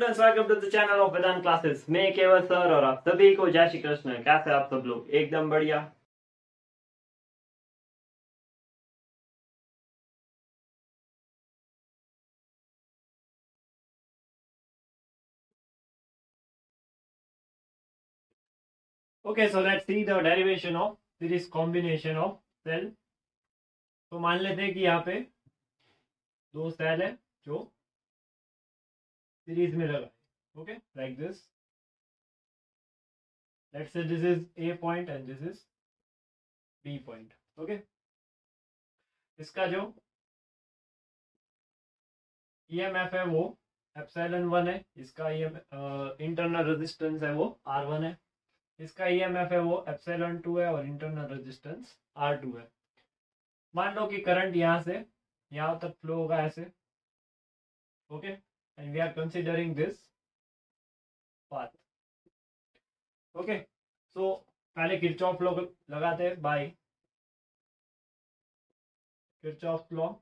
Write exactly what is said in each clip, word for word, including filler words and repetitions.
Students, welcome to the channel of Vedant classes. मैं Keval sir और आप सभी को जय श्री कृष्ण। कैसे आप सब लोग? एकदम बढ़िया। Okay, so let's see the derivation of series combination of cell. तो मान लेते हैं कि यहाँ पे दो सेल है जो सीरीज में लगा है। Okay, like this. Let's say this is A point and this is B point. Okay, इसका जो ईएमएफ है वो एप्सिलॉन वन है। इसका ईएम इंटरनल रेजिस्टेंस है वो आर वन है। इसका ईएमएफ है वो एप्सिलॉन टू है और इंटरनल रेजिस्टेंस आर टू है। मान लो कि करंट यहाँ से यहाँ तक फ्लो होगा ऐसे। Okay, and we are considering this path. Okay, so पहले किरचॉफ लॉ लगाते हैं बाय किरचॉफ लॉ।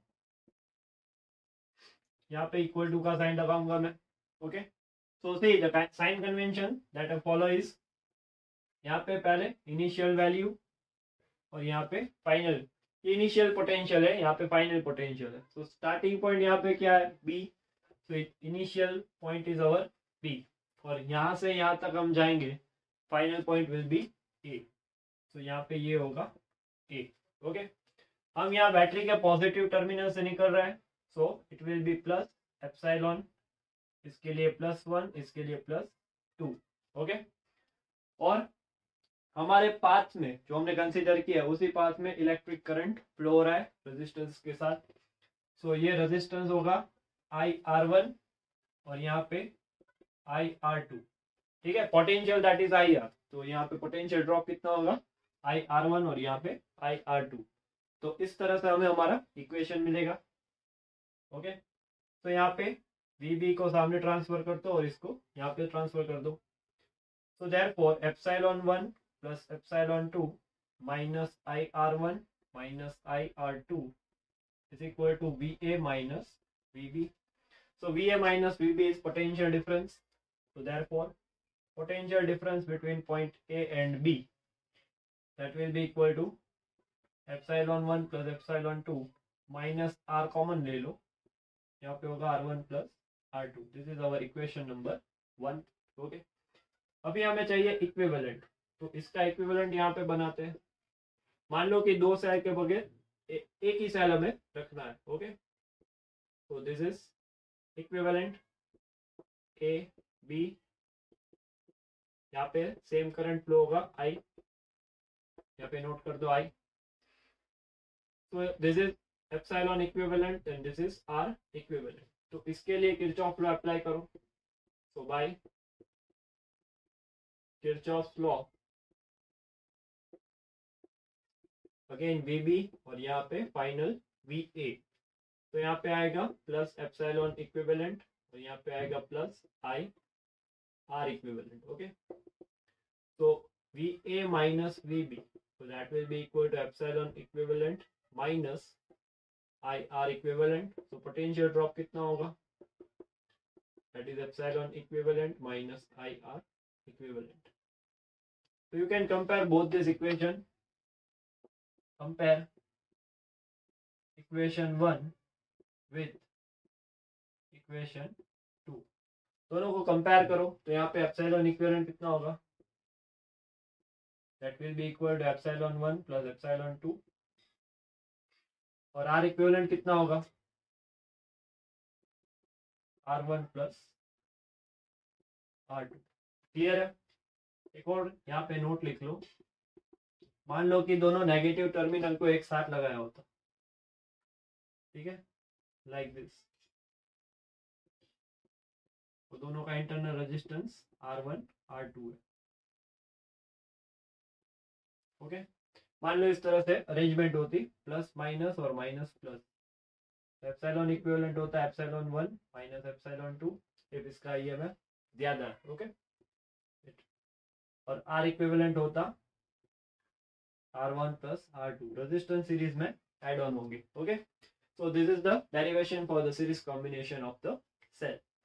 यहाँ पे इक्वल टू का साइन लगाऊंगा मैं। Okay, so see the sign convention that I follow is, यहाँ पे पहले इनिशियल वैल्यू और यहाँ पे फाइनल। इनिशियल पोटेंशियल है, यहाँ पे फाइनल पोटेंशियल है। सो स्टार्टिंग पॉइंट यहाँ पे क्या है? B. So initial point is our B और यहाँ से यहाँ तक हम जाएंगे, final point will be A. So यहाँ पे ये होगा ए। ओके, हम यहाँ बैटरी के पॉजिटिव टर्मिनल से निकल रहे हैं। So it will be plus epsilon, इसके लिए प्लस वन, इसके लिए प्लस टू। ओके, और हमारे पाथ में जो हमने कंसीडर किया उसी पाथ में इलेक्ट्रिक करंट फ्लो हो रहा है रेजिस्टेंस के साथ। सो so, ये रेजिस्टेंस होगा आई आर वन और यहाँ पे आई आर टू। ठीक है, potential that is I R. तो यहाँ पे पोटेंशियल ड्रॉप कितना होगा? आई आर वन और यहाँ पे आई आर टू। तो इस तरह से हमें हमारा इक्वेशन मिलेगा। ओके, तो यहाँ पे वी बी को सामने ट्रांसफर कर दो और इसको यहाँ पे ट्रांसफर कर दो। So therefore epsilon one plus epsilon two minus I R one minus I R two is equal to V A minus V B. So V A minus V B is potential difference. So therefore potential difference between point A and B, that will be equal to epsilon one plus epsilon two minus R common ले लो, यहाँ पे होगा R one plus R two. This is our equation number one. Okay, अभी हमें चाहिए equivalent. तो इसका equivalent यहाँ पे बनाते हैं। मान लो कि दो सेल के बगैर ए, एक ही सेल हमें रखना है। ओके, तो this is equivalent A B. यहाँ पे सेम करंट फ्लो होगा आई, यहाँ पे नोट कर दो आई। तो this is epsilon equivalent and this is R equivalent. तो इसके लिए किरचॉफ लॉ अप्लाई करो। So by Kirchhoff law again V B और यहाँ पे फाइनल वी ए। तो यहाँ पे आएगा प्लस एप्सिलॉन इक्विवेलेंट और यहाँ पे आएगा plus I R equivalent. Okay, तो V A minus V B, so that will be equal to epsilon equivalent minus I R equivalent. So potential drop कितना होगा? That is epsilon equivalent minus I R equivalent. So you can compare both this equation. Compare equation one with equation two. दोनों को compare करो तो यहाँ पे epsilon equivalent कितना होगा? That will be equal to epsilon one plus epsilon two. और R equivalent कितना होगा? R one plus R two. Clear है? एक और यहाँ पे नोट लिख लो। मान लो कि दोनों नेगेटिव टर्मिनल को एक साथ लगाया होता। ठीक है, लाइक दिस। तो दोनों का internal resistance R one R two है। ओके, मान लो इस तरह से अरेंजमेंट होती, प्लस माइनस और माइनस प्लस। एप्सिलॉन इक्विवेलेंट होता है epsilon one minus epsilon two if इसका ईएमएफ ज्यादा है। ओके, और आर इक्विवेलेंट होता R one plus R two. Resistance series में एड ऑन होंगे। Okay, so this is the derivation for the series combination of the cell.